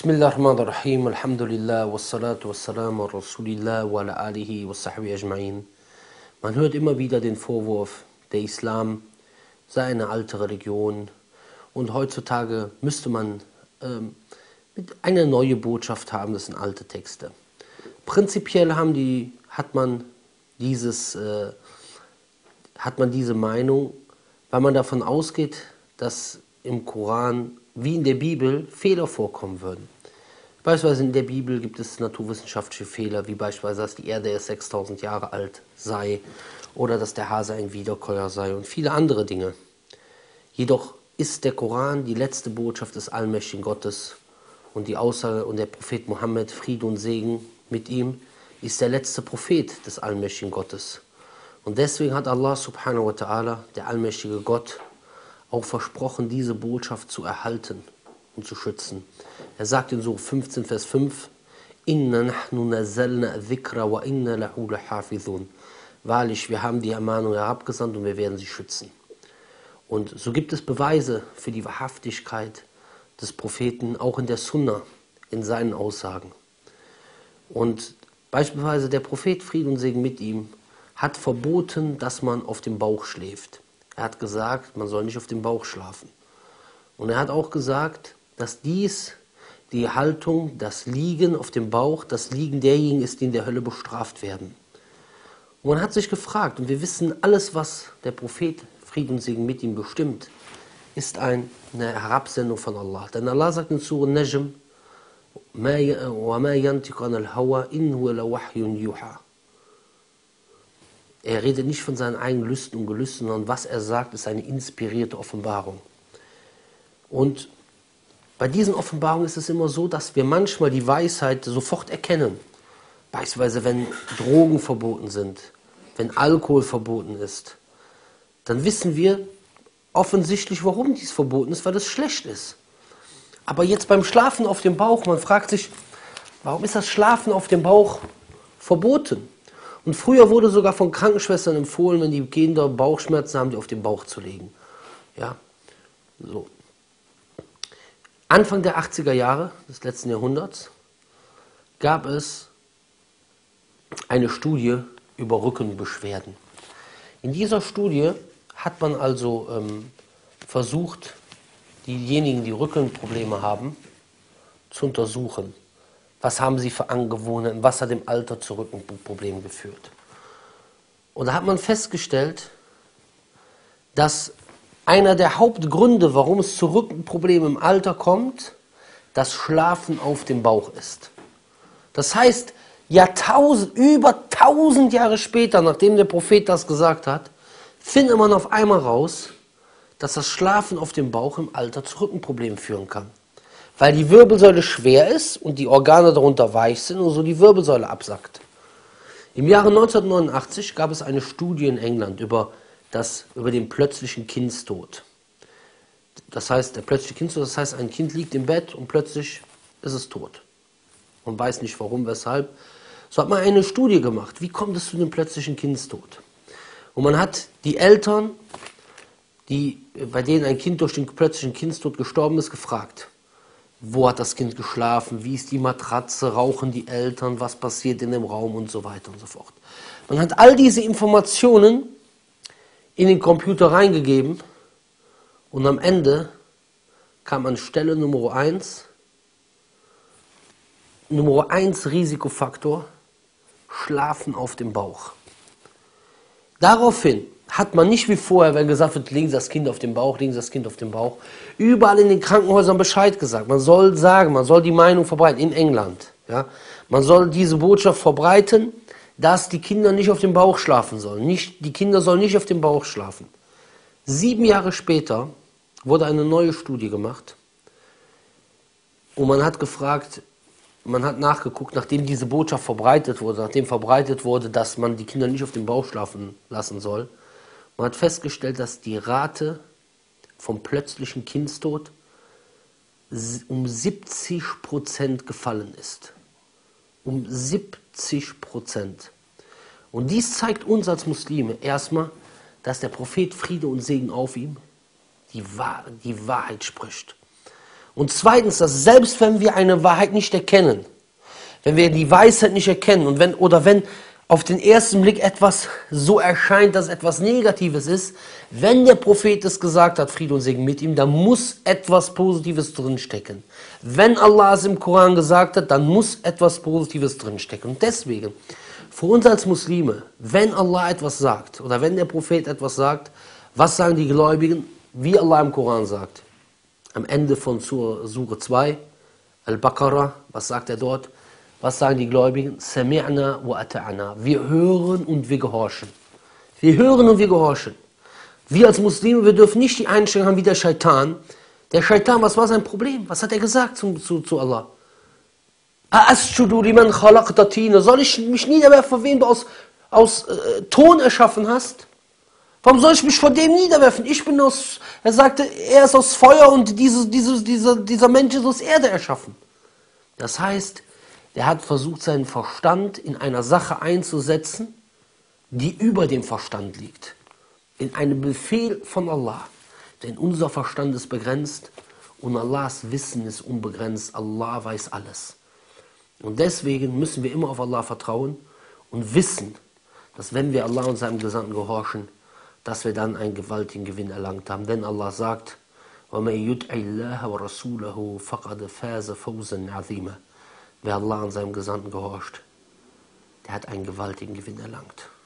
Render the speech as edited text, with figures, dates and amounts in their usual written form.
Bismillahirrahmanirrahim, Alhamdulillah, wassalatu wassalamu ala Rasulillah wa ala alihi wa sahbihi ajma'in. Man hört immer wieder den Vorwurf, der Islam sei eine alte Religion und heutzutage müsste man eine neue Botschaft haben, das sind alte Texte. Prinzipiell hat man diese Meinung, weil man davon ausgeht, dass im Koran wie in der Bibel Fehler vorkommen würden. Beispielsweise in der Bibel gibt es naturwissenschaftliche Fehler, wie beispielsweise, dass die Erde erst 6000 Jahre alt sei oder dass der Hase ein Wiederkäuer sei und viele andere Dinge. Jedoch ist der Koran die letzte Botschaft des allmächtigen Gottes und die Aussage und der Prophet Mohammed, Friede und Segen mit ihm, ist der letzte Prophet des allmächtigen Gottes. Und deswegen hat Allah subhanahu wa ta'ala, der allmächtige Gott, auch versprochen, diese Botschaft zu erhalten und zu schützen. Er sagt in Surah 15, Vers 5, Inna nahnu nazzalna dhikra wa inna lahu lahafizun. Wahrlich, wir haben die Ermahnung herabgesandt und wir werden sie schützen. Und so gibt es Beweise für die Wahrhaftigkeit des Propheten, auch in der Sunna, in seinen Aussagen. Und beispielsweise der Prophet, Friede und Segen mit ihm, hat verboten, dass man auf dem Bauch schläft. Er hat gesagt, man soll nicht auf dem Bauch schlafen. Und er hat auch gesagt, dass dies die Haltung, das Liegen auf dem Bauch, das Liegen derjenigen ist, die in der Hölle bestraft werden. Und man hat sich gefragt, und wir wissen, alles, was der Prophet, Friede und Segen mit ihm bestimmt, ist eine Herabsendung von Allah. Denn Allah sagt in Surah Najm, وَمَا يَنْتِقُ عَنِ الْهَوَى إِنْ هُوَ لَوَحْيٌ يُوحَى. Er redet nicht von seinen eigenen Lüsten und Gelüsten, sondern was er sagt, ist eine inspirierte Offenbarung. Und bei diesen Offenbarungen ist es immer so, dass wir manchmal die Weisheit sofort erkennen. Beispielsweise, wenn Drogen verboten sind, wenn Alkohol verboten ist, dann wissen wir offensichtlich, warum dies verboten ist, weil es schlecht ist. Aber jetzt beim Schlafen auf dem Bauch, man fragt sich, warum ist das Schlafen auf dem Bauch verboten? Und früher wurde sogar von Krankenschwestern empfohlen, wenn die Kinder Bauchschmerzen haben, die auf den Bauch zu legen. Ja, so. Anfang der 80er Jahre des letzten Jahrhunderts gab es eine Studie über Rückenbeschwerden. In dieser Studie hat man also versucht, diejenigen, die Rückenprobleme haben, zu untersuchen. Was haben sie für Angewohnheiten? Was hat im Alter zu Rückenproblemen geführt? Und da hat man festgestellt, dass einer der Hauptgründe, warum es zu Rückenproblemen im Alter kommt, das Schlafen auf dem Bauch ist. Das heißt, über 1000 Jahre später, nachdem der Prophet das gesagt hat, findet man auf einmal raus, dass das Schlafen auf dem Bauch im Alter zu Rückenproblemen führen kann. Weil die Wirbelsäule schwer ist und die Organe darunter weich sind und so die Wirbelsäule absackt. Im Jahre 1989 gab es eine Studie in England über den plötzlichen Kindstod. Das heißt, der plötzliche Kindstod, das heißt, ein Kind liegt im Bett und plötzlich ist es tot. Man weiß nicht warum, weshalb. So hat man eine Studie gemacht. Wie kommt es zu dem plötzlichen Kindstod? Und man hat die Eltern, bei denen ein Kind durch den plötzlichen Kindstod gestorben ist, gefragt. Wo hat das Kind geschlafen? Wie ist die Matratze? Rauchen die Eltern? Was passiert in dem Raum? Und so weiter und so fort. Man hat all diese Informationen in den Computer reingegeben und am Ende kam an Stelle Nummer 1 Risikofaktor, Schlafen auf dem Bauch. Daraufhin hat man nicht wie vorher, wenn gesagt wird, legen Sie das Kind auf den Bauch, legen Sie das Kind auf den Bauch, überall in den Krankenhäusern Bescheid gesagt. Man soll sagen, man soll die Meinung verbreiten, in England. Ja? Man soll diese Botschaft verbreiten, dass die Kinder nicht auf dem Bauch schlafen sollen. Die Kinder sollen nicht auf dem Bauch schlafen. 7 Jahre später wurde eine neue Studie gemacht und man hat gefragt, man hat nachgeguckt, nachdem diese Botschaft verbreitet wurde, nachdem verbreitet wurde, dass man die Kinder nicht auf dem Bauch schlafen lassen soll. Man hat festgestellt, dass die Rate vom plötzlichen Kindstod um 70% gefallen ist. Um 70%. Und dies zeigt uns als Muslime erstmal, dass der Prophet, Friede und Segen auf ihm, die Wahrheit spricht. Und zweitens, dass selbst wenn wir eine Wahrheit nicht erkennen, wenn wir die Weisheit nicht erkennen und wenn auf den ersten Blick etwas so erscheint, dass etwas Negatives ist, wenn der Prophet es gesagt hat, Friede und Segen mit ihm, dann muss etwas Positives drinstecken. Wenn Allah es im Koran gesagt hat, dann muss etwas Positives drinstecken. Und deswegen, für uns als Muslime, wenn Allah etwas sagt oder wenn der Prophet etwas sagt, was sagen die Gläubigen, wie Allah im Koran sagt? Am Ende von Sure 2, Al-Baqarah, was sagt er dort? Was sagen die Gläubigen? Sami'na wa ata'na. Wir hören und wir gehorchen. Wir hören und wir gehorchen. Wir als Muslime, wir dürfen nicht die Einstellung haben wie der Scheitan. Der Scheitan, was war sein Problem? Was hat er gesagt zu Allah? Asjudu liman khalaqta tina. Soll ich mich niederwerfen, vor wem du aus Ton erschaffen hast? Warum soll ich mich vor dem niederwerfen? Er sagte, er ist aus Feuer und dieser Mensch ist aus Erde erschaffen. Das heißt, der hat versucht, seinen Verstand in einer Sache einzusetzen, die über dem Verstand liegt. In einem Befehl von Allah. Denn unser Verstand ist begrenzt und Allahs Wissen ist unbegrenzt. Allah weiß alles. Und deswegen müssen wir immer auf Allah vertrauen und wissen, dass wenn wir Allah und seinem Gesandten gehorchen, dass wir dann einen gewaltigen Gewinn erlangt haben. Denn Allah sagt, وَمَن يُطِعِ اللَّهَ وَرَسُولَهُ فَقَدْ فَازَ فَوْزًا عَظِيمًا. Wer Allah und seinem Gesandten gehorcht, der hat einen gewaltigen Gewinn erlangt.